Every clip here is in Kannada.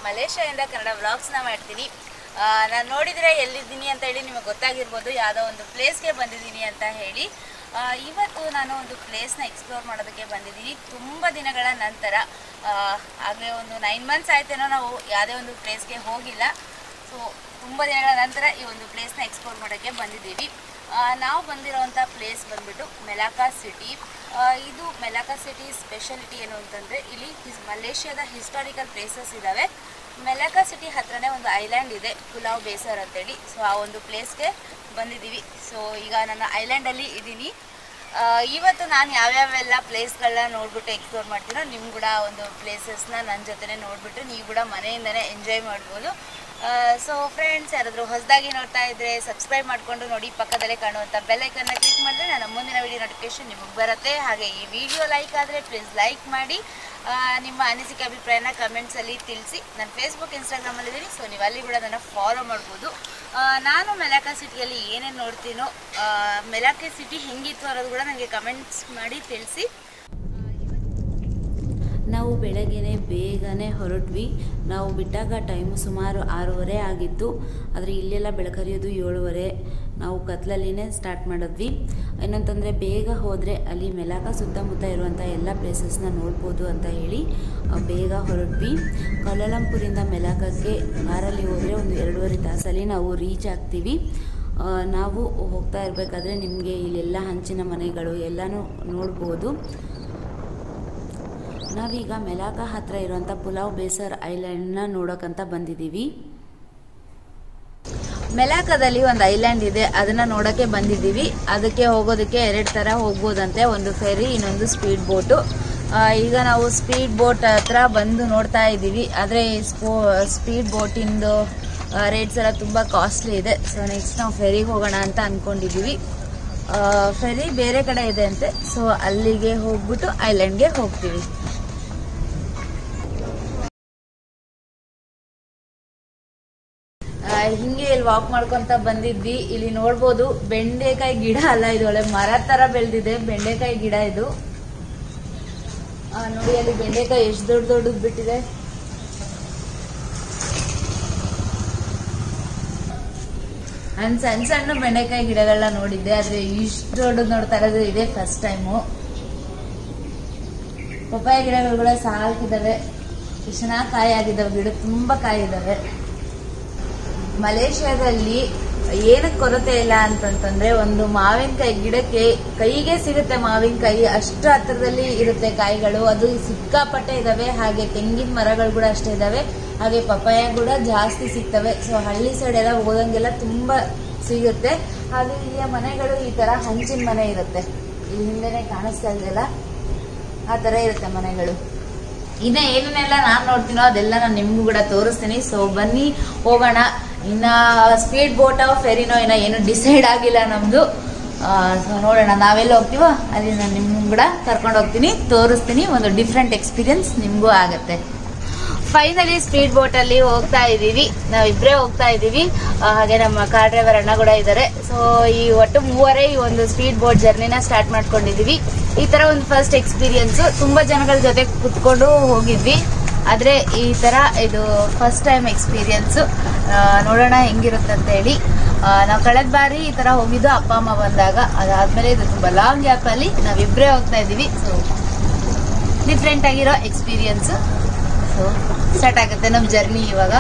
ಮಲೇಷ್ಯಾದಿಂದ ಕನ್ನಡ ವ್ಲಾಗ್ಸ್ನ ಮಾಡ್ತೀನಿ. ನಾನು ನೋಡಿದರೆ ಎಲ್ಲಿದ್ದೀನಿ ಅಂತ ಹೇಳಿ ನಿಮಗೆ ಗೊತ್ತಾಗಿರ್ಬೋದು, ಯಾವುದೋ ಒಂದು ಪ್ಲೇಸ್ಗೆ ಬಂದಿದ್ದೀನಿ ಅಂತ ಹೇಳಿ. ಇವತ್ತು ನಾನು ಒಂದು ಪ್ಲೇಸ್ನ ಎಕ್ಸ್ಪ್ಲೋರ್ ಮಾಡೋದಕ್ಕೆ ಬಂದಿದ್ದೀನಿ. ತುಂಬ ದಿನಗಳ ನಂತರ, ಆಗಲೇ ಒಂದು 9 ಮಂತ್ಸ್ ಆಯ್ತೇನೋ ನಾವು ಯಾವುದೇ ಒಂದು ಪ್ಲೇಸ್ಗೆ ಹೋಗಿಲ್ಲ. ಸೊ ತುಂಬ ದಿನಗಳ ನಂತರ ಈ ಒಂದು ಪ್ಲೇಸ್ನ ಎಕ್ಸ್ಪ್ಲೋರ್ ಮಾಡೋಕ್ಕೆ ಬಂದಿದ್ದೀವಿ. ನಾವು ಬಂದಿರೋವಂಥ ಪ್ಲೇಸ್ ಬಂದ್ಬಿಟ್ಟು ಮೆಲಾಕಾ ಸಿಟಿ. ಇದು ಮೆಲಾಕಾ ಸಿಟಿ ಸ್ಪೆಷಾಲಿಟಿ ಏನು ಅಂತಂದರೆ, ಇಲ್ಲಿ ಮಲೇಷ್ಯಾದ ಹಿಸ್ಟಾರಿಕಲ್ ಪ್ಲೇಸಸ್ ಇದ್ದಾವೆ. ಮೆಲಾಕಾ ಸಿಟಿ ಹತ್ರನೇ ಒಂದು ಐಲ್ಯಾಂಡ್ ಇದೆ, ಪುಲಾವ್ ಬೇಸರ್ ಅಂತೇಳಿ. ಸೊ ಆ ಒಂದು ಪ್ಲೇಸ್ಗೆ ಬಂದಿದ್ದೀವಿ. ಸೊ ಈಗ ನಾನು ಐಲ್ಯಾಂಡಲ್ಲಿ ಇದ್ದೀನಿ. ಇವತ್ತು ನಾನು ಯಾವ್ಯಾವೆಲ್ಲ ಪ್ಲೇಸ್ಗಳನ್ನ ನೋಡಿಬಿಟ್ಟು ಎಕ್ಸ್ಪ್ಲೋರ್ ಮಾಡ್ತೀನೋ, ನಿಮ್ಮ ಕೂಡ ಒಂದು ಪ್ಲೇಸಸ್ನ ನನ್ನ ಜೊತೆ ನೋಡಿಬಿಟ್ಟು ನೀವು ಕೂಡ ಮನೆಯಿಂದನೇ ಎಂಜಾಯ್ ಮಾಡ್ಬೋದು. ಸೊ ಫ್ರೆಂಡ್ಸ್, ಯಾರಾದರೂ ಹೊಸದಾಗಿ ನೋಡ್ತಾ ಇದ್ದರೆ ಸಬ್ಸ್ಕ್ರೈಬ್ ಮಾಡಿಕೊಂಡು ನೋಡಿ. ಪಕ್ಕದಲ್ಲೇ ಕಾಣುವಂಥ ಬೆಲ್ ಐಕನ್ನ ಕ್ಲಿಕ್ ಮಾಡಿದ್ರೆ ನನ್ನ ಮುಂದಿನ ವಿಡಿಯೋ ನೋಟಿಫಿಕೇಶನ್ ನಿಮಗೆ ಬರುತ್ತೆ. ಹಾಗೆ ಈ ವಿಡಿಯೋ ಲೈಕ್ ಆದರೆ ಪ್ಲೀಸ್ ಲೈಕ್ ಮಾಡಿ. ನಿಮ್ಮ ಅನಿಸಿಕೆ ಅಭಿಪ್ರಾಯನ ಕಮೆಂಟ್ಸಲ್ಲಿ ತಿಳಿಸಿ. ನಾನು ಫೇಸ್ಬುಕ್ ಇನ್ಸ್ಟಾಗ್ರಾಮಲ್ಲಿದ್ದೀನಿ, ಸೊ ನೀವು ಅಲ್ಲಿ ಕೂಡ ನನ್ನ ಫಾಲೋ ಮಾಡ್ಬೋದು. ನಾನು ಮೆಲಾಕಾ ಸಿಟಿಯಲ್ಲಿ ಏನೇನು ನೋಡ್ತೀನೋ, ಮೆಲಾಕಾ ಸಿಟಿ ಹೆಂಗಿತ್ತು ಅನ್ನೋದು ಕೂಡ ನನಗೆ ಕಮೆಂಟ್ಸ್ ಮಾಡಿ ತಿಳಿಸಿ. ನಾವು ಬೆಳಗ್ಗೆನೇ ಬೇಗನೆ ಹೊರಟ್ವಿ. ನಾವು ಬಿಟ್ಟಾಗ ಟೈಮು ಸುಮಾರು 6:30 ಆಗಿತ್ತು. ಆದರೆ ಇಲ್ಲೆಲ್ಲ ಬೆಳಕರಿಯೋದು 7:30. ನಾವು ಕತ್ಲಲ್ಲಿನೇ ಸ್ಟಾರ್ಟ್ ಮಾಡಿದ್ವಿ. ಏನಂತಂದರೆ ಬೇಗ ಹೋದರೆ ಅಲ್ಲಿ ಮೆಲಾಕಾ ಸುತ್ತಮುತ್ತ ಇರುವಂಥ ಎಲ್ಲ ಪ್ಲೇಸಸ್ನ ನೋಡ್ಬೋದು ಅಂತ ಹೇಳಿ ಬೇಗ ಹೊರಟ್ವಿ. ಕೌಲಾಲಂಪುರಿಂದ ಮೆಲಾಕಕ್ಕೆ ಕಾರಲ್ಲಿ ಹೋದರೆ ಒಂದು 2.5 ತಾಸಲ್ಲಿ ನಾವು ರೀಚ್ ಆಗ್ತೀವಿ. ನಾವು ಹೋಗ್ತಾ ಇರಬೇಕಾದ್ರೆ ನಿಮಗೆ ಇಲ್ಲೆಲ್ಲ ಹಂಚಿನ ಮನೆಗಳು ಎಲ್ಲನೂ ನೋಡ್ಬೋದು. ನಾವೀಗ ಮೆಲಾಕಾ ಹತ್ರ ಇರುವಂಥ ಪುಲಾವ್ ಬೇಸರ್ ಐಲ್ಯಾಂಡ್ನ ನೋಡೋಕ್ಕಂತ ಬಂದಿದ್ದೀವಿ. ಮೆಲಾಕಾದಲ್ಲಿ ಒಂದು ಐಲ್ಯಾಂಡ್ ಇದೆ, ಅದನ್ನು ನೋಡೋಕ್ಕೆ ಬಂದಿದ್ದೀವಿ. ಅದಕ್ಕೆ ಹೋಗೋದಕ್ಕೆ 2 ಥರ ಹೋಗ್ಬೋದಂತೆ, ಒಂದು ಫೆರಿ, ಇನ್ನೊಂದು ಸ್ಪೀಡ್ ಬೋಟು. ಈಗ ನಾವು ಸ್ಪೀಡ್ ಬೋಟ್ ಹತ್ರ ಬಂದು ನೋಡ್ತಾ ಇದ್ದೀವಿ. ಆದರೆ ಸ್ಪೀಡ್ ಬೋಟಿಂದು ರೇಟ್ಸ್ ಎಲ್ಲ ತುಂಬ ಕಾಸ್ಟ್ಲಿ ಇದೆ. ಸೊ ನೆಕ್ಸ್ಟ್ ನಾವು ಫೆರಿಗೆ ಹೋಗೋಣ ಅಂತ ಅಂದ್ಕೊಂಡಿದ್ದೀವಿ. ಫೆರಿ ಬೇರೆ ಕಡೆ ಇದೆ ಅಂತೆ, ಸೊ ಅಲ್ಲಿಗೆ ಹೋಗ್ಬಿಟ್ಟು ಐಲ್ಯಾಂಡ್ಗೆ ಹೋಗ್ತೀವಿ. ಹಿಂಗೆ ಇಲ್ಲಿ ವಾಕ್ ಮಾಡ್ಕೊಂತ ಬಂದಿದ್ವಿ. ಇಲ್ಲಿ ನೋಡ್ಬೋದು ಬೆಂಡೆಕಾಯಿ ಗಿಡ ಅಲ್ಲ, ಇದು ಒಳ್ಳೆ ಮರ ತರ ಬೆಳೆದಿದೆ ಬೆಂಡೆಕಾಯಿ ಗಿಡ ಇದು. ನೋಡಿ ಅಲ್ಲಿ ಬೆಂಡೆಕಾಯಿ ಎಷ್ಟು ದೊಡ್ಡದು ಬಿಟ್ಟಿದೆ. ಸಣ್ಣ ಸಣ್ಣ ಬೆಂಡೆಕಾಯಿ ಗಿಡಗಳನ್ನ ನೋಡಿದ್ದೆ, ಆದ್ರೆ ಇಷ್ಟು ದೊಡ್ಡದು ನೋಡ್ತಾ ಇರೋದು ಇದೆ ಫಸ್ಟ್ ಟೈಮು. ಪಪ್ಪಾಯ ಗಿಡಗಳು ಕೂಡ ಸಾಕಿದಾವೆ, ಎಷ್ಟು ಚೆನ್ನಾಗಿ ಕಾಯಿ ಆಗಿದ್ದಾವೆ. ಗಿಡ ತುಂಬಾ ಕಾಯಿ ಇದಾವೆ. ಮಲೇಷ್ಯಾದಲ್ಲಿ ಏನಕ್ಕೆ ಕೊರತೆ ಇಲ್ಲ ಅಂತಂತಂದ್ರೆ, ಒಂದು ಮಾವಿನಕಾಯಿ ಗಿಡಕ್ಕೆ ಕೈಗೆ ಸಿಗುತ್ತೆ ಮಾವಿನಕಾಯಿ, ಅಷ್ಟು ಹತ್ತಿರದಲ್ಲಿ ಇರುತ್ತೆ ಕಾಯಿಗಳು. ಅದು ಸಿಕ್ಕಾಪಟ್ಟೆ ಇದಾವೆ. ಹಾಗೆ ತೆಂಗಿನ ಮರಗಳು ಕೂಡ ಅಷ್ಟೇ ಇದಾವೆ. ಹಾಗೆ ಪಪ್ಪಾಯ ಕೂಡ ಜಾಸ್ತಿ ಸಿಗ್ತವೆ. ಸೊ ಹಳ್ಳಿ ಸೈಡ್ ಎಲ್ಲ ಹೋದಂಗೆಲ್ಲ ತುಂಬಾ ಸಿಗುತ್ತೆ. ಹಾಗೆ ಇಲ್ಲಿಯ ಮನೆಗಳು ಈ ತರ ಹಂಚಿನ ಮನೆ ಇರುತ್ತೆ. ಇಲ್ಲಿ ಹಿಂದೆನೆ ಕಾಣಿಸ್ತಾ ಇದೆಯಲ್ಲ, ಆ ತರ ಇರುತ್ತೆ ಮನೆಗಳು. ಇನ್ನ ಏನೇನೆಲ್ಲ ನಾನು ನೋಡ್ತೀನೋ ಅದೆಲ್ಲ ನಾನು ನಿಮ್ಗೂ ಕೂಡ ತೋರಿಸ್ತೀನಿ. ಸೊ ಬನ್ನಿ ಹೋಗೋಣ. ಇನ್ನ ಸ್ಪೀಡ್ ಬೋಟೋ ಫೆರಿನೋ ಏನು ಡಿಸೈಡ್ ಆಗಿಲ್ಲ ನಮ್ದು. ಸೊ ನೋಡೋಣ ನಾವೆಲ್ಲ ಹೋಗ್ತೀವೋ ಅಲ್ಲಿ ನಾನು ನಿಮ್ಗೂ ಕೂಡ ಕರ್ಕೊಂಡು ಹೋಗ್ತೀನಿ, ತೋರಿಸ್ತೀನಿ. ಒಂದು ಡಿಫ್ರೆಂಟ್ ಎಕ್ಸ್ಪೀರಿಯನ್ಸ್ ನಿಮಗೂ ಆಗುತ್ತೆ. ಫೈನಲಿ ಸ್ಪೀಡ್ ಬೋಟ್ ಅಲ್ಲಿ ಹೋಗ್ತಾ ಇದೀವಿ. ನಾವಿಬ್ರೇ ಹೋಗ್ತಾ ಇದೀವಿ. ಹಾಗೆ ನಮ್ಮ ಕಾರ್ ಡ್ರೈವರ್ ಅಣ್ಣ ಕೂಡ ಇದ್ದಾರೆ. ಸೊ ಈ ಒಟ್ಟು 3 ಈ ಒಂದು ಸ್ಪೀಡ್ ಬೋಟ್ ಜರ್ನಿನ ಸ್ಟಾರ್ಟ್ ಮಾಡ್ಕೊಂಡಿದೀವಿ. ಈ ತರ ಒಂದು ಫಸ್ಟ್ ಎಕ್ಸ್ಪೀರಿಯನ್ಸ್. ತುಂಬಾ ಜನಗಳ ಜೊತೆ ಕುತ್ಕೊಂಡು ಹೋಗಿದ್ವಿ, ಆದ್ರೆ ಈ ತರ ಇದು ಫಸ್ಟ್ ಟೈಮ್ ಎಕ್ಸ್ಪೀರಿಯನ್ಸ್. ನೋಡೋಣ ಹೆಂಗಿರುತ್ತೆ ಅಂತ ಹೇಳಿ. ನಾವು ಕಳೆದ ಬಾರಿ ಈ ತರ ಹೋಗಿದ್ದು ಅಪ್ಪ ಅಮ್ಮ ಬಂದಾಗ. ಅದಾದ್ಮೇಲೆ ಇದು ತುಂಬಾ ಲಾಂಗ್ ಗ್ಯಾಪ್ ಅಲ್ಲಿ ನಾವಿಬ್ರೇ ಹೋಗ್ತಾ ಇದೀವಿ. ಸೊ ಡಿಫ್ರೆಂಟ್ ಆಗಿರೋ ಎಕ್ಸ್ಪೀರಿಯನ್ಸ್. ಸೊ ಸ್ಟಾರ್ಟ್ ಆಗುತ್ತೆ ನಮ್ಮ ಜರ್ನಿ ಇವಾಗ.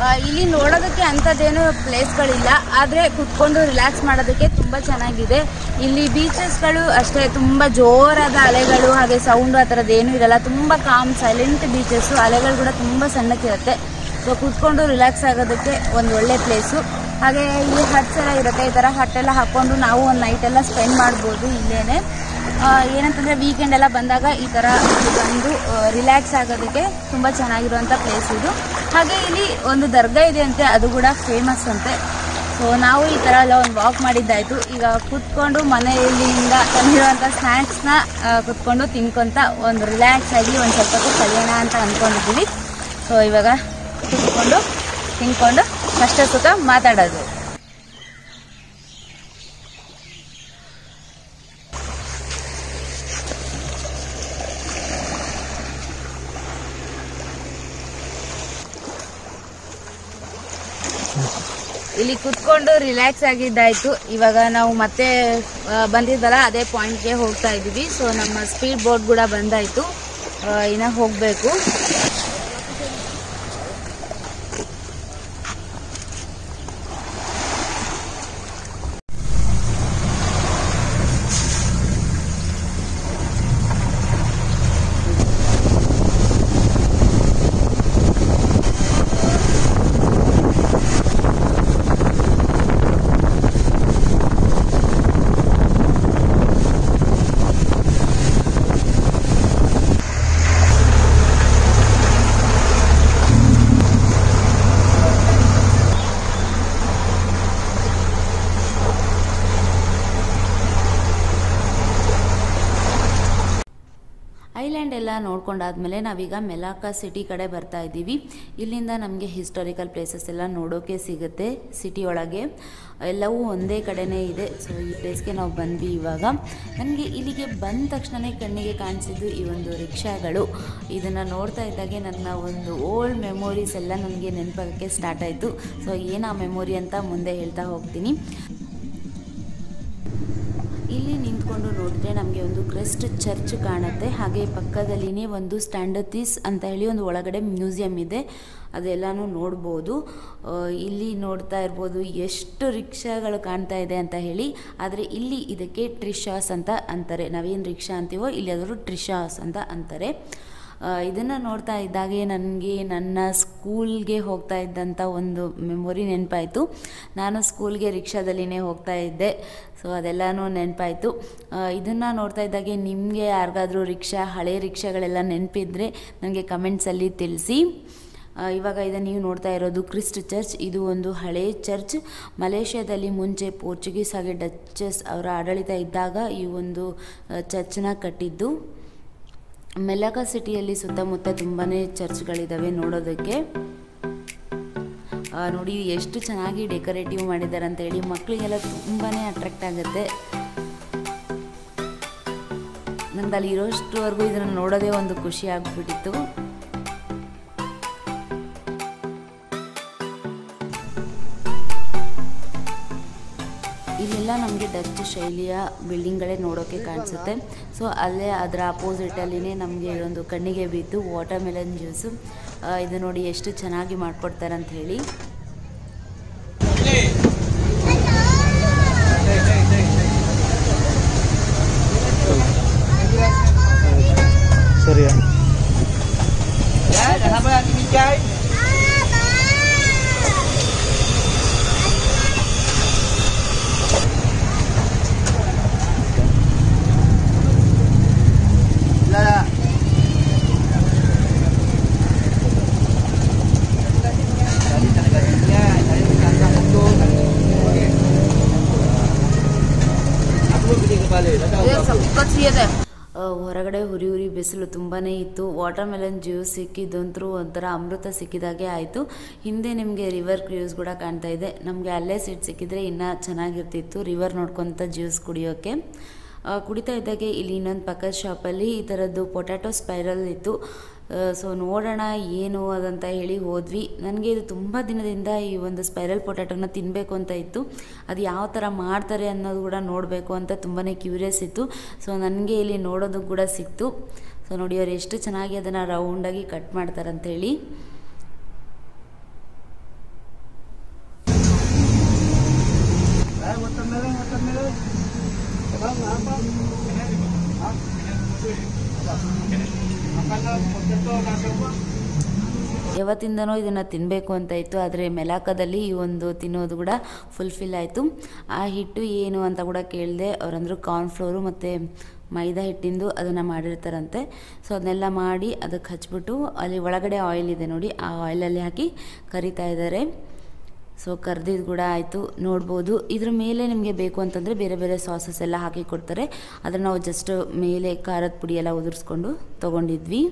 ಇಲ್ಲಿ ನೋಡೋದಕ್ಕೆ ಅಂಥದ್ದೇನು ಪ್ಲೇಸ್ಗಳಿಲ್ಲ, ಆದರೆ ಕುತ್ಕೊಂಡು ರಿಲ್ಯಾಕ್ಸ್ ಮಾಡೋದಕ್ಕೆ ತುಂಬ ಚೆನ್ನಾಗಿದೆ. ಇಲ್ಲಿ ಬೀಚಸ್ಗಳು ಅಷ್ಟೇ ತುಂಬ ಜೋರಾದ ಅಲೆಗಳು ಹಾಗೆ ಸೌಂಡು ಆ ಥರದ್ದು ಏನೂ ಇರಲ್ಲ. ತುಂಬ ಕಾಮ್ ಸೈಲೆಂಟ್ ಬೀಚಸ್ಸು, ಅಲೆಗಳು ಕೂಡ ತುಂಬ ಸಣ್ಣಕ್ಕಿರುತ್ತೆ. ಸೊ ಕುತ್ಕೊಂಡು ರಿಲ್ಯಾಕ್ಸ್ ಆಗೋದಕ್ಕೆ ಒಂದು ಒಳ್ಳೆ ಪ್ಲೇಸು. ಹಾಗೆ ಇಲ್ಲಿ ಹಟ್ಸ್ ಎಲ್ಲ ಇರುತ್ತೆ, ಈ ಥರ ಹಟ್ಟೆಲ್ಲ ಹಾಕ್ಕೊಂಡು ನಾವು ಒಂದು ನೈಟೆಲ್ಲ ಸ್ಪೆಂಡ್ ಮಾಡ್ಬೋದು ಇಲ್ಲೇ. ಏನಂತಂದರೆ ವೀಕೆಂಡ್ ಎಲ್ಲ ಬಂದಾಗ ಈ ಥರ ಬಂದು ರಿಲ್ಯಾಕ್ಸ್ ಆಗೋದಕ್ಕೆ ತುಂಬ ಚೆನ್ನಾಗಿರುವಂಥ ಪ್ಲೇಸ್ ಇದು. ಹಾಗೆ ಇಲ್ಲಿ ಒಂದು ದರ್ಗಾ ಇದೆ ಅಂತೆ, ಅದು ಕೂಡ ಫೇಮಸ್ ಅಂತೆ. ಸೊ ನಾವು ಈ ಥರ ಎಲ್ಲ ಒಂದು ವಾಕ್ ಮಾಡಿದ್ದಾಯಿತು. ಈಗ ಕೂತ್ಕೊಂಡು ಮನೆಯಲ್ಲಿಂದ ತಂದಿರುವಂಥ ಸ್ನ್ಯಾಕ್ಸ್ನ ಕೂತ್ಕೊಂಡು ತಿನ್ಕೊತ ಒಂದು ರಿಲ್ಯಾಕ್ಸ್ ಆಗಿ ಒಂದು ಸ್ವಲ್ಪ ಹೊತ್ತು ಕಲಿಯೋಣ ಅಂತ ಅಂದ್ಕೊಂಡಿದ್ದೀವಿ. ಸೊ ಇವಾಗ ಕೂತ್ಕೊಂಡು ತಿನ್ಕೊಂಡು ಕಷ್ಟ ಸುಖ ಮಾತಾಡೋದು. ಇಲ್ಲಿ ಕುತ್ಕೊಂಡು ರಿಲ್ಯಾಕ್ಸ್ ಆಗಿದ್ದಾಯಿತು. ಇವಾಗ ನಾವು ಮತ್ತೆ ಬಂದಿದ್ದಲ್ಲ ಅದೇ ಪಾಯಿಂಟ್ಗೆ ಹೋಗ್ತಾ ಇದ್ದೀವಿ. ಸೊ ನಮ್ಮ ಸ್ಪೀಡ್ ಬೋಟ್ ಕೂಡ ಬಂದಾಯಿತು, ಇನ್ನು ಹೋಗಬೇಕು. ಐಲ್ಯಾಂಡ್ ಎಲ್ಲ ನೋಡ್ಕೊಂಡಾದ್ಮೇಲೆ ನಾವೀಗ ಮೆಲಾಕಾ ಸಿಟಿ ಕಡೆ ಬರ್ತಾ ಇದ್ದೀವಿ. ಇಲ್ಲಿಂದ ನಮಗೆ ಹಿಸ್ಟಾರಿಕಲ್ ಪ್ಲೇಸಸ್ ಎಲ್ಲ ನೋಡೋಕೆ ಸಿಗುತ್ತೆ. ಸಿಟಿ ಒಳಗೆ ಎಲ್ಲವೂ ಒಂದೇ ಕಡೆನೇ ಇದೆ. ಸೊ ಈ ಪ್ಲೇಸ್ಗೆ ನಾವು ಬಂದ್ವಿ. ಇವಾಗ ನನಗೆ ಇಲ್ಲಿಗೆ ಬಂದ ತಕ್ಷಣವೇ ಕಣ್ಣಿಗೆ ಕಾಣಿಸಿದ್ದು ಈ ಒಂದು ರಿಕ್ಷಾಗಳು. ಇದನ್ನು ನೋಡ್ತಾ ಇದ್ದಾಗೆ ನನ್ನ ಒಂದು ಓಲ್ಡ್ ಮೆಮೊರೀಸ್ ಎಲ್ಲ ನನಗೆ ನೆನಪಾಗೋಕ್ಕೆ ಸ್ಟಾರ್ಟ್ ಆಯಿತು. ಸೊ ಏನು ಆ ಮೆಮೊರಿ ಅಂತ ಮುಂದೆ ಹೇಳ್ತಾ ಹೋಗ್ತೀನಿ. ಇಲ್ಲಿ ನಿಂತ್ಕೊಂಡು ನೋಡಿದ್ರೆ ನಮಗೆ ಒಂದು ಕ್ರೈಸ್ಟ್ ಚರ್ಚ್ ಕಾಣುತ್ತೆ. ಹಾಗೆ ಪಕ್ಕದಲ್ಲಿನೇ ಒಂದು ಸ್ಟ್ಯಾಂಡತೀಸ್ ಅಂತ ಹೇಳಿ ಒಂದು ಒಳಗಡೆ ಮ್ಯೂಸಿಯಂ ಇದೆ, ಅದೆಲ್ಲನೂ ನೋಡ್ಬೋದು. ಇಲ್ಲಿ ನೋಡ್ತಾ ಇರ್ಬೋದು ಎಷ್ಟು ರಿಕ್ಷಾಗಳು ಕಾಣ್ತಾ ಇದೆ ಅಂತ ಹೇಳಿ. ಆದರೆ ಇಲ್ಲಿ ಇದಕ್ಕೆ ಟ್ರಿಶಾಸ್ ಅಂತ ಅಂತಾರೆ. ನಾವೇನು ರಿಕ್ಷಾ ಅಂತೀವೋ ಇಲ್ಲಿ ಆದರೂ ಟ್ರಿಶಾಸ್ ಅಂತ ಅಂತಾರೆ. ಇದನ್ನು ನೋಡ್ತಾ ಇದ್ದಾಗೆ ನನಗೆ ನನ್ನ ಸ್ಕೂಲ್ಗೆ ಹೋಗ್ತಾ ಇದ್ದಂಥ ಒಂದು ಮೆಮೊರಿ ನೆನಪಾಯಿತು. ನಾನು ಸ್ಕೂಲ್ಗೆ ರಿಕ್ಷಾದಲ್ಲಿನೇ ಹೋಗ್ತಾ ಇದ್ದೆ. ಸೊ ಅದೆಲ್ಲನೂ ನೆನಪಾಯಿತು. ಇದನ್ನು ನೋಡ್ತಾ ಇದ್ದಾಗೆ ನಿಮಗೆ ಯಾರಿಗಾದ್ರೂ ಹಳೆ ರಿಕ್ಷಾಗಳೆಲ್ಲ ನೆನಪಿದ್ರೆ ನನಗೆ ಕಮೆಂಟ್ಸಲ್ಲಿ ತಿಳಿಸಿ. ಇವಾಗ ಇದನ್ನು ನೀವು ನೋಡ್ತಾ ಇರೋದು ಕ್ರಿಸ್ಟ್ ಚರ್ಚ್. ಇದು ಒಂದು ಹಳೆ ಚರ್ಚ್. ಮಲೇಷ್ಯಾದಲ್ಲಿ ಮುಂಚೆ ಪೋರ್ಚುಗೀಸ್ ಹಾಗೆ ಡಚಸ್ ಅವರ ಆಡಳಿತ ಇದ್ದಾಗ ಈ ಒಂದು ಚರ್ಚನ್ನ ಕಟ್ಟಿದ್ದು. ಮೆಲಾಕಾ ಸಿಟಿಯಲ್ಲಿ ಸುತ್ತಮುತ್ತ ತುಂಬಾ ಚರ್ಚ್ಗಳಿದ್ದಾವೆ ನೋಡೋದಕ್ಕೆ. ನೋಡಿ ಎಷ್ಟು ಚೆನ್ನಾಗಿ ಡೆಕೋರೇಟಿವ್ ಮಾಡಿದ್ದಾರೆ ಅಂತ ಹೇಳಿ. ಮಕ್ಕಳಿಗೆಲ್ಲ ತುಂಬಾ ಅಟ್ರಾಕ್ಟ್ ಆಗುತ್ತೆ. ನನಗೆ ಅಲ್ಲಿ ಇರೋಷ್ಟುವರೆಗೂ ಇದನ್ನು ನೋಡೋದೇ ಒಂದು ಖುಷಿ ಆಗಿಬಿಟ್ಟಿತ್ತು. ಇಲ್ಲೆಲ್ಲ ನಮಗೆ ಡಚ್ ಶೈಲಿಯ ಬಿಲ್ಡಿಂಗ್ಗಳೇ ನೋಡೋಕ್ಕೆ ಕಾಣಿಸುತ್ತೆ. ಸೊ ಅಲ್ಲೇ ಅದರ ಅಪೋಸಿಟಲ್ಲಿನೇ ನಮಗೆ ಒಂದು ಕಣ್ಣಿಗೆ ಬಿದ್ದು ವಾಟರ್ ಮೆಲನ್ ಜ್ಯೂಸು. ಇದು ನೋಡಿ ಎಷ್ಟು ಚೆನ್ನಾಗಿ ಮಾಡಿಕೊಡ್ತಾರೆ ಅಂತ ಹೇಳಿ. ಸರಿಯಾ ಹೊರಗಡೆ ಉರಿ ಬಿಸಿಲು ತುಂಬಾ ಇತ್ತು. ವಾಟರ್ ಮೆಲನ್ ಜ್ಯೂಸ್ ಸಿಕ್ಕಿದ್ದಂತರೂ ಒಂಥರ ಅಮೃತ ಸಿಕ್ಕಿದಾಗೆ ಆಯಿತು. ಹಿಂದೆ ನಿಮಗೆ ರಿವರ್ ಕ್ರೂಸ್ ಕೂಡ ಕಾಣ್ತಾ ಇದೆ. ನಮಗೆ ಅಲ್ಲೇ ಸೀಟ್ ಸಿಕ್ಕಿದ್ರೆ ಇನ್ನೂ ಚೆನ್ನಾಗಿರ್ತಿತ್ತು ರಿವರ್ ನೋಡ್ಕೊತ ಜ್ಯೂಸ್ ಕುಡಿಯೋಕ್ಕೆ. ಕುಡಿತಾ ಇದ್ದಾಗೆ ಇಲ್ಲಿ ಇನ್ನೊಂದು ಪಕ್ಕದ ಶಾಪಲ್ಲಿ ಈ ಥರದ್ದು ಪೊಟ್ಯಾಟೊ ಸ್ಪೈರಲ್ ಇತ್ತು. ಸೊ ನೋಡೋಣ ಏನು ಅದಂತ ಹೇಳಿ ಹೋದ್ವಿ. ನನಗೆ ಇದು ತುಂಬ ದಿನದಿಂದ ಈ ಒಂದು ಸ್ಪೈರಲ್ ಪೊಟ್ಯಾಟೊನ ತಿನ್ನಬೇಕು ಅಂತ ಇತ್ತು. ಅದು ಯಾವ ಥರ ಮಾಡ್ತಾರೆ ಅನ್ನೋದು ಕೂಡ ನೋಡಬೇಕು ಅಂತ ತುಂಬಾ ಕ್ಯೂರಿಯಸ್ ಇತ್ತು. ಸೊ ನನಗೆ ಇಲ್ಲಿ ನೋಡೋದಕ್ಕೆ ಕೂಡ ಸಿಕ್ತು. ಸೊ ನೋಡಿ ಅವ್ರು ಎಷ್ಟು ಚೆನ್ನಾಗಿ ಅದನ್ನು ರೌಂಡಾಗಿ ಕಟ್ ಮಾಡ್ತಾರಂತೇಳಿ. ಯಾವತ್ತಿಂದನೋ ಇದನ್ನು ತಿನ್ನಬೇಕು ಅಂತ ಇತ್ತು, ಆದರೆ ಮೆಲಾಕದಲ್ಲಿ ಈ ಒಂದು ತಿನ್ನೋದು ಕೂಡ ಫುಲ್ಫಿಲ್ ಆಯಿತು. ಆ ಹಿಟ್ಟು ಏನು ಅಂತ ಕೂಡ ಕೇಳಿದೆ. ಅವರಂದರು ಕಾರ್ನ್ಫ್ಲೋರು ಮತ್ತು ಮೈದಾ ಹಿಟ್ಟಿಂದು ಅದನ್ನು ಮಾಡಿರ್ತಾರಂತೆ. ಸೊ ಅದನ್ನೆಲ್ಲ ಮಾಡಿ ಅದಕ್ಕೆ ಹಚ್ಬಿಟ್ಟು ಅಲ್ಲಿ ಒಳಗಡೆ ಆಯಿಲ್ ಇದೆ ನೋಡಿ, ಆ ಆಯಿಲಲ್ಲಿ ಹಾಕಿ ಕರಿತಾ ಇದ್ದಾರೆ. ಸೊ ಕರ್ದಿದ್ದು ಕೂಡ ಆಯಿತು ನೋಡ್ಬೋದು. ಇದ್ರ ಮೇಲೆ ನಿಮಗೆ ಬೇಕು ಅಂತಂದರೆ ಬೇರೆ ಬೇರೆ ಸಾಸಸ್ ಎಲ್ಲ ಹಾಕಿ ಕೊಡ್ತಾರೆ. ಅದನ್ನು ನಾವು ಜಸ್ಟ್ ಮೇಲೆ ಖಾರದ ಪುಡಿ ಎಲ್ಲ ಉದುರಿಸ್ಕೊಂಡು ತೊಗೊಂಡಿದ್ವಿ.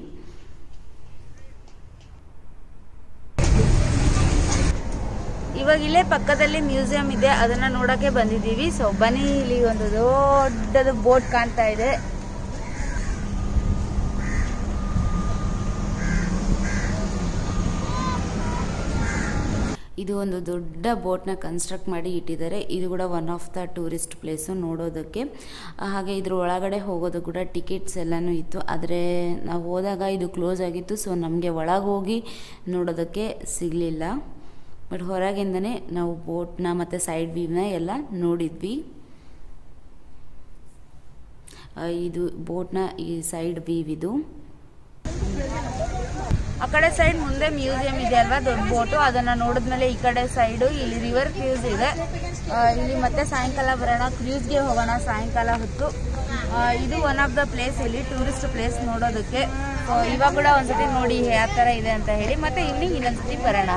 ಇವಾಗ ಇಲ್ಲೇ ಪಕ್ಕದಲ್ಲಿ ಮ್ಯೂಸಿಯಂ ಇದೆ, ಅದನ್ನ ನೋಡಕ್ಕೆ ಬಂದಿದ್ದೀವಿ. ಸೊ ಬನ್ನಿ, ಇಲ್ಲಿ ಒಂದು ದೊಡ್ಡದು ಬೋಟ್ ಕಾಣ್ತಾ ಇದೆ. ಇದು ಒಂದು ದೊಡ್ಡ ಬೋಟ್ನ ಕನ್ಸ್ಟ್ರಕ್ಟ್ ಮಾಡಿ ಇಟ್ಟಿದ್ದಾರೆ. ಇದು ಕೂಡ one of the tourist place ನೋಡೋದಕ್ಕೆ. ಹಾಗೆ ಇದ್ರ ಒಳಗಡೆ ಹೋಗೋದು ಕೂಡ ಟಿಕೆಟ್ಸ್ ಎಲ್ಲನೂ ಇತ್ತು, ಆದರೆ ನಾವು ಹೋದಾಗ ಇದು ಕ್ಲೋಸ್ ಆಗಿತ್ತು. ಸೊ ನಮಗೆ ಒಳಗೆ ಹೋಗಿ ನೋಡೋದಕ್ಕೆ ಸಿಗಲಿಲ್ಲ. ಬಟ್ ಹೊರಗಿಂದನೇ ನಾವು ಬೋಟ್ನ ಮತ್ತು ಸೈಡ್ ವ್ಯೂನ ಎಲ್ಲ ನೋಡಿದ್ವಿ. ಇದು ಬೋಟ್ನ ಈ ಸೈಡ್ ವ್ಯೂ ಇದು. ಆ ಕಡೆ ಸೈಡ್ ಮುಂದೆ ಮ್ಯೂಸಿಯಂ ಇದೆ ಅಲ್ವಾ, ದೊಡ್ಡ ಬೋಟು. ಅದನ್ನ ನೋಡಿದ್ಮೇಲೆ ಈ ಕಡೆ ಸೈಡು ಇಲ್ಲಿ ರಿವರ್ ಕ್ರೂಸ್ ಇದೆ. ಇಲ್ಲಿ ಮತ್ತೆ ಸಾಯಂಕಾಲ ಬರೋಣ, ಕ್ರೂಸ್ಗೆ ಹೋಗೋಣ ಸಾಯಂಕಾಲ ಹೊತ್ತು. ಇದು ಒನ್ ಆಫ್ ದ ಪ್ಲೇಸ್, ಇಲ್ಲಿ ಟೂರಿಸ್ಟ್ ಪ್ಲೇಸ್ ನೋಡೋದಕ್ಕೆ. ಇವಾಗ ಕೂಡ ಒಂದ್ಸತಿ ನೋಡಿ ಯಾವ ಥರ ಇದೆ ಅಂತ ಹೇಳಿ, ಮತ್ತೆ ಈವ್ನಿಂಗ್ ಇನ್ನೊಂದ್ಸತಿ ಬರೋಣ.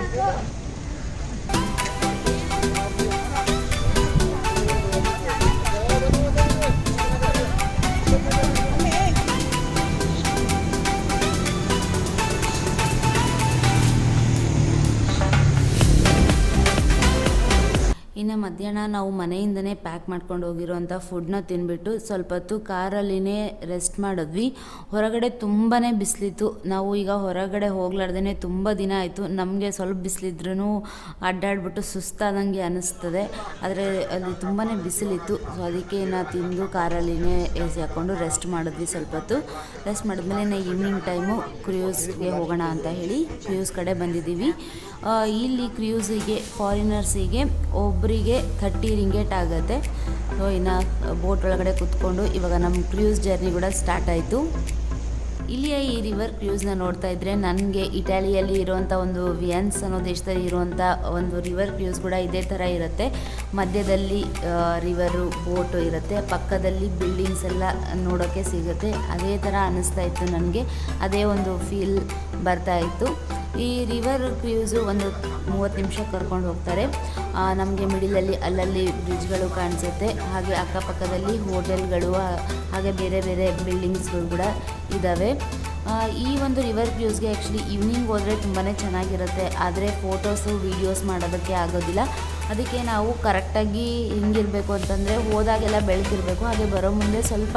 ಇನ್ನು ಮಧ್ಯಾಹ್ನ ನಾವು ಮನೆಯಿಂದನೇ ಪ್ಯಾಕ್ ಮಾಡ್ಕೊಂಡು ಹೋಗಿರೋಂಥ ಫುಡ್ನ ತಿಂದ್ಬಿಟ್ಟು ಸ್ವಲ್ಪ ಹೊತ್ತು ಕಾರಲ್ಲಿನೇ ರೆಸ್ಟ್ ಮಾಡಿದ್ವಿ. ಹೊರಗಡೆ ತುಂಬಾ ಬಿಸಿಲಿತ್ತು. ನಾವು ಈಗ ಹೊರಗಡೆ ಹೋಗ್ಲಾರ್ದೇ ತುಂಬ ದಿನ ಆಯಿತು. ನಮಗೆ ಸ್ವಲ್ಪ ಬಿಸಿಲಿದ್ರೂ ಅಡ್ಡಾಡ್ಬಿಟ್ಟು ಸುಸ್ತಾದಂಗೆ ಅನ್ನಿಸ್ತದೆ, ಆದರೆ ಅಲ್ಲಿ ತುಂಬಾ ಬಿಸಿಲಿತ್ತು. ಸೊ ಅದಕ್ಕೆ ನಾವು ತಿಂದು ಕಾರಲ್ಲಿನೇ ಎ ಸಿ ಹಾಕ್ಕೊಂಡು ರೆಸ್ಟ್ ಮಾಡಿದ್ವಿ. ಸ್ವಲ್ಪ ಹೊತ್ತು ರೆಸ್ಟ್ ಮಾಡಿದ್ಮೇಲೆ ಈವ್ನಿಂಗ್ ಟೈಮು ಕ್ರೂಸ್ಗೆ ಹೋಗೋಣ ಅಂತ ಹೇಳಿ ಕ್ರೂಸ್ ಕಡೆ ಬಂದಿದ್ದೀವಿ. ಇಲ್ಲಿ ಕ್ರೂಸಿಗೆ ಫಾರಿನರ್ಸಿಗೆ ಒಬ್ಬರಿಗೆ 30 ರಿಂಗೇಟ್ ಆಗುತ್ತೆ. ಸೊ ಇನ್ನು ಬೋಟ್ ಒಳಗಡೆ ಕೂತ್ಕೊಂಡು ಇವಾಗ ನಮ್ಮ ಕ್ರೂಸ್ ಜರ್ನಿ ಕೂಡ ಸ್ಟಾರ್ಟ್ ಆಯಿತು. ಇಲ್ಲಿಯ ಈ ರಿವರ್ ಕ್ರೂಸ್ನ ನೋಡ್ತಾ ಇದ್ದರೆ ನನಗೆ ಇಟಾಲಿಯಲ್ಲಿ ಇರುವಂಥ ಒಂದು ವಿಯನ್ಸ್ ಅನ್ನೋ ದೇಶದಲ್ಲಿ ಇರುವಂಥ ಒಂದು ರಿವರ್ ಕ್ರೂಸ್ ಕೂಡ ಇದೇ ಥರ ಇರುತ್ತೆ. ಮಧ್ಯದಲ್ಲಿ ರಿವರು ಬೋಟು ಇರುತ್ತೆ, ಪಕ್ಕದಲ್ಲಿ ಬಿಲ್ಡಿಂಗ್ಸ್ ಎಲ್ಲ ನೋಡೋಕ್ಕೆ ಸಿಗುತ್ತೆ. ಅದೇ ಥರ ಅನ್ನಿಸ್ತಾ ಇತ್ತು ನನಗೆ, ಅದೇ ಒಂದು ಫೀಲ್ ಬರ್ತಾ ಇತ್ತು. ಈ ರಿವರ್ ಕ್ರೂಸು ಒಂದು 30 ನಿಮಿಷ ಕರ್ಕೊಂಡು ಹೋಗ್ತಾರೆ. ನಮಗೆ ಮಿಡಿಲಲ್ಲಿ ಅಲ್ಲಲ್ಲಿ ಬ್ರಿಡ್ಜ್ಗಳು ಕಾಣಿಸುತ್ತೆ, ಹಾಗೆ ಅಕ್ಕಪಕ್ಕದಲ್ಲಿ ಹೋಟೆಲ್ಗಳು, ಹಾಗೆ ಬೇರೆ ಬೇರೆ ಬಿಲ್ಡಿಂಗ್ಸ್ಗಳು ಕೂಡ ಇದ್ದಾವೆ. ಈ ಒಂದು ರಿವರ್ ಕ್ರೂಸ್ಗೆ ಆ್ಯಕ್ಚುಲಿ ಈವ್ನಿಂಗ್ ಹೋದರೆ ತುಂಬಾ ಚೆನ್ನಾಗಿರುತ್ತೆ, ಆದರೆ ಫೋಟೋಸು ವೀಡಿಯೋಸ್ ಮಾಡೋದಕ್ಕೆ ಆಗೋದಿಲ್ಲ. ಅದಕ್ಕೆ ನಾವು ಕರೆಕ್ಟಾಗಿ ಹೆಂಗಿರಬೇಕು ಅಂತಂದರೆ ಹೋದಾಗೆಲ್ಲ ಬೆಳಕಿರಬೇಕು, ಹಾಗೆ ಬರೋ ಮುಂದೆ ಸ್ವಲ್ಪ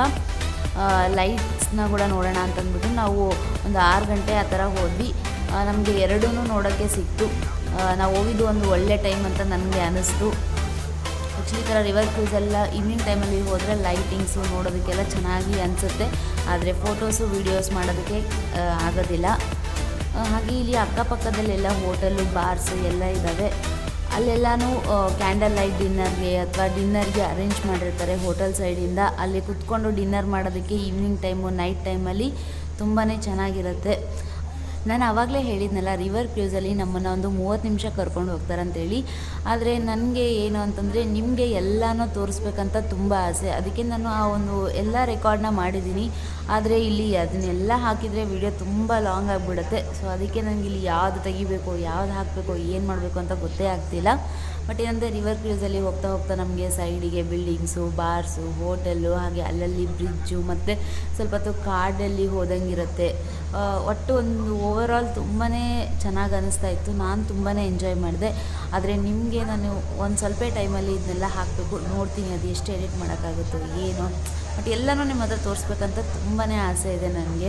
ಲೈಟ್ಸ್ನ ಕೂಡ ನೋಡೋಣ ಅಂತಂದ್ಬಿಟ್ಟು ನಾವು ಒಂದು 6 ಗಂಟೆ ಆ ಥರ ಹೋದ್ವಿ. ನಮಗೆ ಎರಡೂ ನೋಡೋಕ್ಕೆ ಸಿಕ್ತು. ನಾವು ಹೋಗಿದ್ದು ಒಂದು ಒಳ್ಳೆ ಟೈಮ್ ಅಂತ ನನಗೆ ಅನ್ನಿಸ್ತು. ಆ್ಯಕ್ಚುಲಿ ಈ ಥರ ರಿವರ್ ಕ್ರೂಸೆಲ್ಲ ಈವ್ನಿಂಗ್ ಟೈಮಲ್ಲಿ ಹೋದರೆ ಲೈಟಿಂಗ್ಸು ನೋಡೋದಕ್ಕೆಲ್ಲ ಚೆನ್ನಾಗಿ ಅನಿಸುತ್ತೆ, ಆದರೆ ಫೋಟೋಸು ವೀಡಿಯೋಸ್ ಮಾಡೋದಕ್ಕೆ ಆಗೋದಿಲ್ಲ. ಹಾಗೆ ಇಲ್ಲಿ ಅಕ್ಕಪಕ್ಕದಲ್ಲೆಲ್ಲ ಹೋಟೆಲು ಬಾರ್ಸು ಎಲ್ಲ ಇದ್ದಾವೆ. ಅಲ್ಲೆಲ್ಲನೂ ಕ್ಯಾಂಡಲ್ ಲೈಟ್ ಡಿನ್ನರ್ಗೆ ಅಥವಾ ಡಿನ್ನರ್ಗೆ ಅರೇಂಜ್ ಮಾಡಿರ್ತಾರೆ ಹೋಟೆಲ್ ಸೈಡಿಂದ. ಅಲ್ಲಿ ಕುತ್ಕೊಂಡು ಡಿನ್ನರ್ ಮಾಡೋದಕ್ಕೆ ಈವ್ನಿಂಗ್ ಟೈಮು ನೈಟ್ ಟೈಮಲ್ಲಿ ತುಂಬಾ ಚೆನ್ನಾಗಿರುತ್ತೆ. ನಾನು ಆವಾಗಲೇ ಹೇಳಿದ್ನಲ್ಲ, ರಿವರ್ ಕ್ರೂಸಲ್ಲಿ ನಮ್ಮನ್ನು ಒಂದು 30 ನಿಮಿಷ ಕರ್ಕೊಂಡು ಹೋಗ್ತಾರಂತೇಳಿ. ಆದರೆ ನನಗೆ ಏನು ಅಂತಂದರೆ ನಿಮಗೆ ಎಲ್ಲನೂ ತೋರಿಸ್ಬೇಕಂತ ತುಂಬ ಆಸೆ. ಅದಕ್ಕೆ ನಾನು ಆ ಒಂದು ಎಲ್ಲ ರೆಕಾರ್ಡ್ನ ಮಾಡಿದ್ದೀನಿ. ಆದರೆ ಇಲ್ಲಿ ಅದನ್ನೆಲ್ಲ ಹಾಕಿದರೆ ವಿಡಿಯೋ ತುಂಬ ಲಾಂಗ್ ಆಗಿಬಿಡುತ್ತೆ. ಸೊ ಅದಕ್ಕೆ ನನಗೆ ಇಲ್ಲಿ ಯಾವುದು ತೆಗಿಬೇಕು, ಯಾವ್ದು ಹಾಕಬೇಕು, ಏನು ಮಾಡಬೇಕು ಅಂತ ಗೊತ್ತೇ ಆಗ್ತಿಲ್ಲ. ಬಟ್ ಏನಂದರೆ ರಿವರ್ ಕ್ರೂಸಲ್ಲಿ ಹೋಗ್ತಾ ಹೋಗ್ತಾ ನಮಗೆ ಸೈಡಿಗೆ ಬಿಲ್ಡಿಂಗ್ಸು, ಬಾರ್ಸು, ಹೋಟೆಲ್ಲು, ಹಾಗೆ ಅಲ್ಲಲ್ಲಿ ಬ್ರಿಡ್ಜು, ಮತ್ತು ಸ್ವಲ್ಪ ಹೊತ್ತು ಕಾಡಲ್ಲಿ ಹೋದಂಗಿರುತ್ತೆ. ಒಟ್ಟು ಒಂದು ಓವರಾಲ್ ತುಂಬಾ ಚೆನ್ನಾಗಿ ಅನ್ನಿಸ್ತಾ ಇತ್ತು. ನಾನು ತುಂಬಾ ಎಂಜಾಯ್ ಮಾಡಿದೆ. ಆದರೆ ನಿಮಗೆ ನಾನು ಒಂದು ಸ್ವಲ್ಪ ಟೈಮಲ್ಲಿ ಇದನ್ನೆಲ್ಲ ಹಾಕಬೇಕು, ನೋಡ್ತೀನಿ ಅದು ಎಷ್ಟು ಎಡಿಟ್ ಮಾಡೋಕ್ಕಾಗುತ್ತೋ ಏನು. ಬಟ್ ಎಲ್ಲನೂ ನಿಮ್ಮ ಹತ್ರ ತೋರಿಸ್ಬೇಕಂತ ತುಂಬಾ ಆಸೆ ಇದೆ ನನಗೆ.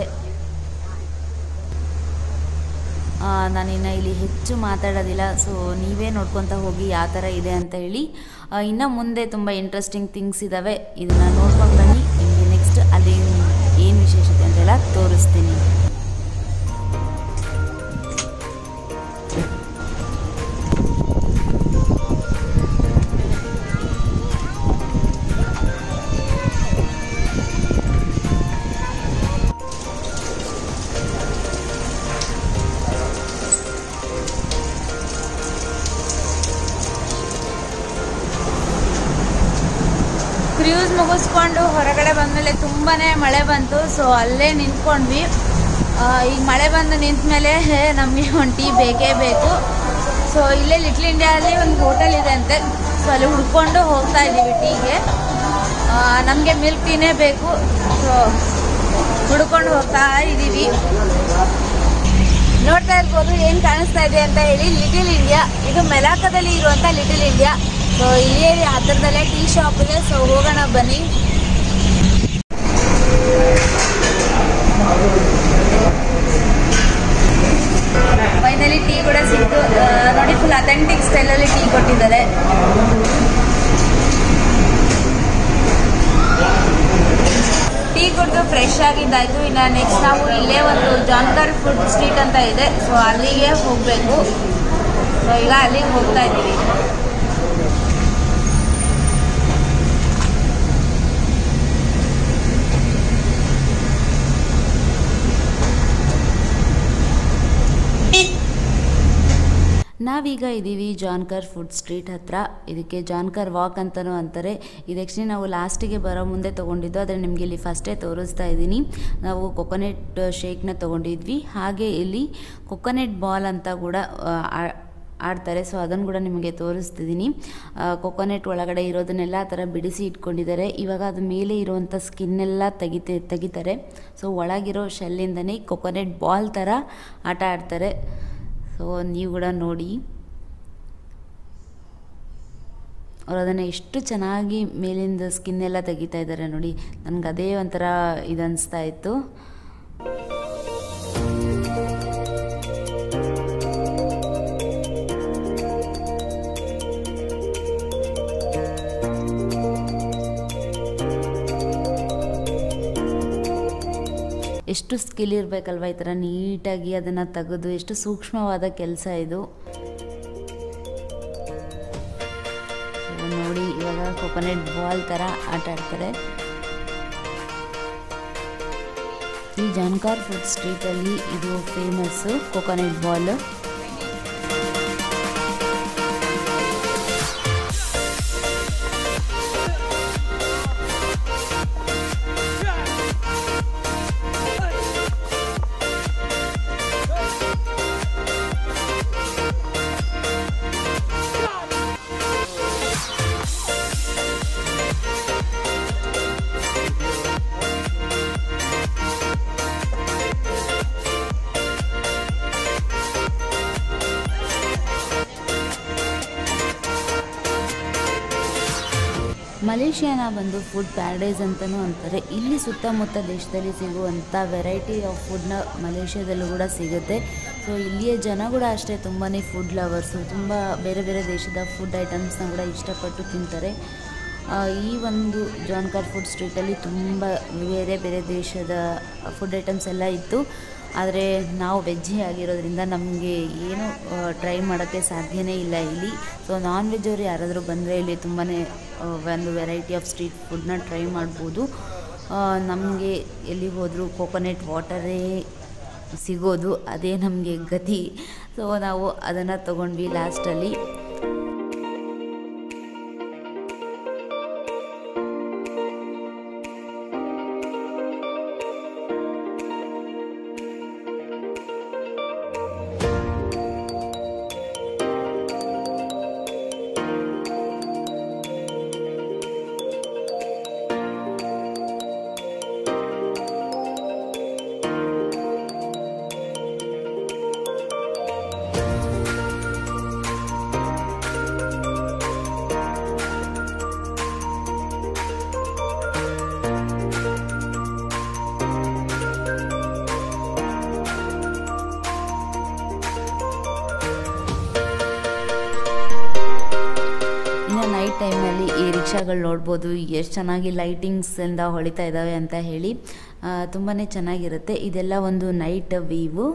ನಾನಿನ್ನು ಇಲ್ಲಿ ಹೆಚ್ಚು ಮಾತಾಡೋದಿಲ್ಲ. ಸೊ ನೀವೇ ನೋಡ್ಕೊತಾ ಹೋಗಿ ಯಾವ ಥರ ಇದೆ ಅಂತ ಹೇಳಿ. ಇನ್ನು ಮುಂದೆ ತುಂಬ ಇಂಟ್ರೆಸ್ಟಿಂಗ್ ಥಿಂಗ್ಸ್ ಇದ್ದಾವೆ, ಇದನ್ನು ನೋಡ್ಕೊಂಡು ಬನ್ನಿ. ನಿಮಗೆ ನೆಕ್ಸ್ಟ್ ಅಲ್ಲಿ ಏನು ವಿಶೇಷತೆ ಅಂತೆಲ್ಲ ತೋರಿಸ್ತೀನಿ. ಕ್ರೂಸ್ ಮುಗಿಸ್ಕೊಂಡು ಹೊರಗಡೆ ಬಂದಮೇಲೆ ತುಂಬಾ ಮಳೆ ಬಂತು. ಸೊ ಅಲ್ಲೇ ನಿಂತ್ಕೊಂಡ್ವಿ. ಈಗ ಮಳೆ ಬಂದು ನಿಂತ ಮೇಲೆ ನಮಗೆ ಒಂದು ಟೀ ಬೇಕೇ ಬೇಕು. ಸೊ ಇಲ್ಲೇ ಲಿಟ್ಲ್ ಇಂಡಿಯಾದಲ್ಲಿ ಒಂದು ಹೋಟೆಲ್ ಇದೆ ಅಂತೆ. ಸೊ ಅಲ್ಲಿ ಹುಡ್ಕೊಂಡು ಹೋಗ್ತಾ ಇದ್ದೀವಿ ಟೀಗೆ. ನಮಗೆ ಮಿಲ್ಕ್ ಟೀನೇ ಬೇಕು. ಸೊ ಹುಡ್ಕೊಂಡು ಹೋಗ್ತಾ ಇದ್ದೀವಿ. ನೋಡ್ತಾ ಇರ್ಬೋದು ಏನು ಕಾಣಿಸ್ತಾ ಇದೆ ಅಂತ ಹೇಳಿ, ಲಿಟಲ್ ಇಂಡಿಯಾ. ಇದು ಮೆಲಾಕದಲ್ಲಿ ಇರುವಂಥ ಲಿಟಲ್ ಇಂಡಿಯಾ. ಸೊ ಇಲ್ಲೇ ಹತ್ತಿರದಲ್ಲೇ ಟೀ ಶಾಪ್ ಇದೆ. ಸೊ ಹೋಗೋಣ ಬನ್ನಿ. ಫೈನಲಿ ಟೀ ಕೂಡ ಸಿಕ್ತು ನೋಡಿ. ಫುಲ್ ಅಥೆಂಟಿಕ್ ಸ್ಟೈಲಲ್ಲಿ ಟೀ ಕೊಟ್ಟಿದ್ದಾರೆ. ಟೀ ಕುಡಿದು ಫ್ರೆಶ್ ಆಗಿದ್ದಾಯಿತು. ಇನ್ನು ನೆಕ್ಸ್ಟ್ ನಾವು ಇಲ್ಲೇ ಒಂದು ಜಾನ್ಕರ್ ಫುಡ್ ಸ್ಟ್ರೀಟ್ ಅಂತ ಇದೆ. ಸೊ ಅಲ್ಲಿಗೆ ಹೋಗಬೇಕು. ಸೊ ಈಗ ಅಲ್ಲಿಗೆ ಹೋಗ್ತಾ ಇದ್ದೀವಿ. ನಾವೀಗ ಇದ್ದೀವಿ ಜಾನ್ಕರ್ ಫುಡ್ ಸ್ಟ್ರೀಟ್ ಹತ್ರ. ಇದಕ್ಕೆ ಜಾನ್ಕರ್ ವಾಕ್ ಅಂತಲೂ ಅಂತಾರೆ. ಇದು ಆ್ಯಕ್ಚುಲಿ ನಾವು ಲಾಸ್ಟಿಗೆ ಬರೋ ಮುಂದೆ ತೊಗೊಂಡಿದ್ದು, ಆದರೆ ನಿಮಗೆ ಇಲ್ಲಿ ಫಸ್ಟೇ ತೋರಿಸ್ತಾ ಇದ್ದೀನಿ. ನಾವು ಕೊಕೊನೆಟ್ ಶೇಕ್ನ ತೊಗೊಂಡಿದ್ವಿ. ಹಾಗೆ ಇಲ್ಲಿ ಕೊಕೊನೆಟ್ ಬಾಲ್ ಅಂತ ಕೂಡ ಆಡ್ತಾರೆ. ಸೊ ಅದನ್ನು ಕೂಡ ನಿಮಗೆ ತೋರಿಸ್ತಿದ್ದೀನಿ. ಕೊಕೊನೆಟ್ ಒಳಗಡೆ ಇರೋದನ್ನೆಲ್ಲ ಆ ಥರ ಬಿಡಿಸಿ ಇಟ್ಕೊಂಡಿದ್ದಾರೆ. ಇವಾಗ ಅದು ಮೇಲೆ ಇರುವಂಥ ಸ್ಕಿನ್ನೆಲ್ಲ ತೆಗಿತಾರೆ. ಸೊ ಒಳಗಿರೋ ಶೆಲ್ಲಿಂದನೇ ಕೊಕೊನೆಟ್ ಬಾಲ್ ಥರ ಆಟ ಆಡ್ತಾರೆ. ಸೊ ನೀವು ಕೂಡ ನೋಡಿ, ಅವ್ರು ಅದನ್ನು ಎಷ್ಟು ಚೆನ್ನಾಗಿ ಮೇಲಿಂದ ಸ್ಕಿನ್ನೆಲ್ಲ ತೆಗಿತಾ ಇದ್ದಾರೆ ನೋಡಿ. ನನಗೆ ಅದೇ ಒಂಥರ ಇದು ಅನಿಸ್ತಾ ಇತ್ತು. ಎಷ್ಟು ಸ್ಕಿಲ್ ಇರಬೇಕಲ್ವ ಈ ಥರ ನೀಟಾಗಿ ಅದನ್ನು ತೆಗೆದು. ಎಷ್ಟು ಸೂಕ್ಷ್ಮವಾದ ಕೆಲಸ ಇದು ನೋಡಿ. ಇವಾಗ ಕೊಕೊನೆಟ್ ಬಾಲ್ ಥರ ಆಟ ಆಡ್ತಾರೆ. ಈ ಜಾನ್ಕರ್ ಫುಡ್ ಸ್ಟ್ರೀಟಲ್ಲಿ ಇದು ಫೇಮಸ್ಸು ಕೊಕೊನೆಟ್ ಬಾಲ್. ಮಲೇಷಿಯಾನ ಬಂದು ಫುಡ್ ಪ್ಯಾರಡೈಸ್ ಅಂತಲೂ ಅಂತಾರೆ. ಇಲ್ಲಿ ಸುತ್ತಮುತ್ತ ದೇಶದಲ್ಲಿ ಸಿಗುವಂಥ ವೆರೈಟಿ ಆಫ್ ಫುಡ್ನ ಮಲೇಷಿಯಾದಲ್ಲೂ ಕೂಡ ಸಿಗುತ್ತೆ. ಸೊ ಇಲ್ಲಿಯ ಜನ ಕೂಡ ಅಷ್ಟೇ ತುಂಬಾ ಫುಡ್ ಲವರ್ಸು. ತುಂಬ ಬೇರೆ ಬೇರೆ ದೇಶದ ಫುಡ್ ಐಟಮ್ಸ್ನ ಕೂಡ ಇಷ್ಟಪಟ್ಟು ತಿಂತಾರೆ. ಈ ಒಂದು ಜಾನ್ಕರ್ ಫುಡ್ ಸ್ಟ್ರೀಟಲ್ಲಿ ತುಂಬ ಬೇರೆ ಬೇರೆ ದೇಶದ ಫುಡ್ ಐಟಮ್ಸ್ ಎಲ್ಲ ಇತ್ತು. ಆದರೆ ನಾವು ವೆಜ್ಜೇ ಆಗಿರೋದ್ರಿಂದ ನಮಗೆ ಏನು ಟ್ರೈ ಮಾಡೋಕ್ಕೆ ಸಾಧ್ಯನೇ ಇಲ್ಲ ಇಲ್ಲಿ. ಸೊ ನಾನ್ ವೆಜ್ ಅವರು ಯಾರಾದರೂ ಬಂದರೆ ಇಲ್ಲಿ ತುಂಬಾ ಒಂದು ವೆರೈಟಿ ಆಫ್ ಸ್ಟ್ರೀಟ್ ಫುಡ್ನ ಟ್ರೈ ಮಾಡ್ಬೋದು. ನಮಗೆ ಎಲ್ಲಿ ಹೋದರೂ ಕೋಕೋನಟ್ ವಾಟರೇ ಸಿಗೋದು, ಅದೇ ನಮಗೆ ಗತಿ. ಸೊ ನಾವು ಅದನ್ನು ತೊಗೊಂಡ್ವಿ ಲಾಸ್ಟಲ್ಲಿ. ನೈಟ್ ಟೈಮಲ್ಲಿ ಈ ರಿಕ್ಷಾಗಳು ನೋಡ್ಬೋದು ಎಷ್ಟು ಚೆನ್ನಾಗಿ ಲೈಟಿಂಗ್ಸಿಂದ ಹೊಳಿತಾ ಇದ್ದಾವೆ ಅಂತ ಹೇಳಿ. ತುಂಬಾ ಚೆನ್ನಾಗಿರುತ್ತೆ. ಇದೆಲ್ಲ ಒಂದು ನೈಟ್ ವ್ಯೂ.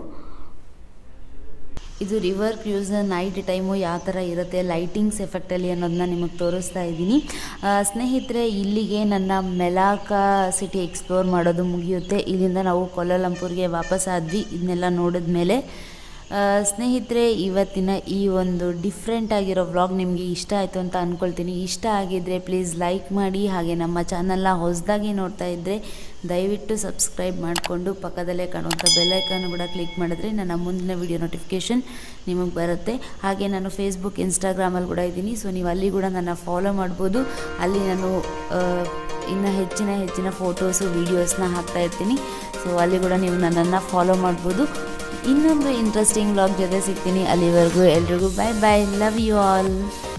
ಇದು ರಿವರ್ ಕ್ರೂಸ್ ನೈಟ್ ಟೈಮು ಯಾವ ಥರ ಇರುತ್ತೆ ಲೈಟಿಂಗ್ಸ್ ಎಫೆಕ್ಟಲ್ಲಿ ಅನ್ನೋದನ್ನ ನಿಮಗೆ ತೋರಿಸ್ತಾ ಇದ್ದೀನಿ. ಸ್ನೇಹಿತರೆ, ಇಲ್ಲಿಗೆ ನನ್ನ ಮೆಲಾಕಾ ಸಿಟಿ ಎಕ್ಸ್ಪ್ಲೋರ್ ಮಾಡೋದು ಮುಗಿಯುತ್ತೆ. ಇಲ್ಲಿಂದ ನಾವು ಕೋಲಾಲಂಪುರ್ಗೆ ವಾಪಸ್ ಆದ್ವಿ. ಇದನ್ನೆಲ್ಲ ನೋಡಿದ್ಮೇಲೆ ಸ್ನೇಹಿತರೆ, ಇವತ್ತಿನ ಈ ಒಂದು ಡಿಫ್ರೆಂಟ್ ಆಗಿರೋ ವ್ಲಾಗ್ ನಿಮಗೆ ಇಷ್ಟ ಆಯಿತು ಅಂತ ಅಂದ್ಕೊಳ್ತೀನಿ. ಇಷ್ಟ ಆಗಿದ್ದರೆ ಪ್ಲೀಸ್ ಲೈಕ್ ಮಾಡಿ. ಹಾಗೆ ನಮ್ಮ ಚಾನಲ್ನ ಹೊಸದಾಗಿ ನೋಡ್ತಾ ಇದ್ದರೆ ದಯವಿಟ್ಟು ಸಬ್ಸ್ಕ್ರೈಬ್ ಮಾಡಿಕೊಂಡು ಪಕ್ಕದಲ್ಲೇ ಕಾಣುವಂಥ ಬೆಲ್ಲೈಕನ್ ಕೂಡ ಕ್ಲಿಕ್ ಮಾಡಿದ್ರೆ ನನ್ನ ಮುಂದಿನ ವಿಡಿಯೋ ನೋಟಿಫಿಕೇಷನ್ ನಿಮಗೆ ಬರುತ್ತೆ. ಹಾಗೆ ನಾನು ಫೇಸ್ಬುಕ್, ಇನ್ಸ್ಟಾಗ್ರಾಮಲ್ಲಿ ಕೂಡ ಇದ್ದೀನಿ. ಸೊ ನೀವು ಅಲ್ಲಿ ಕೂಡ ನನ್ನ ಫಾಲೋ ಮಾಡ್ಬೋದು. ಅಲ್ಲಿ ನಾನು ಇನ್ನು ಹೆಚ್ಚಿನ ಫೋಟೋಸು, ವೀಡಿಯೋಸ್ನ ಹಾಕ್ತಾ ಇರ್ತೀನಿ. ಸೊ ಅಲ್ಲಿ ಕೂಡ ನೀವು ನನ್ನನ್ನು ಫಾಲೋ ಮಾಡ್ಬೋದು. ಇನ್ನೊಂದು ಇಂಟ್ರೆಸ್ಟಿಂಗ್ ವ್ಲಾಗ್ ಜೊತೆ ಸಿಗ್ತೀನಿ. ಅಲ್ಲಿವರೆಗೂ ಎಲ್ರಿಗೂ bye bye. Love you all.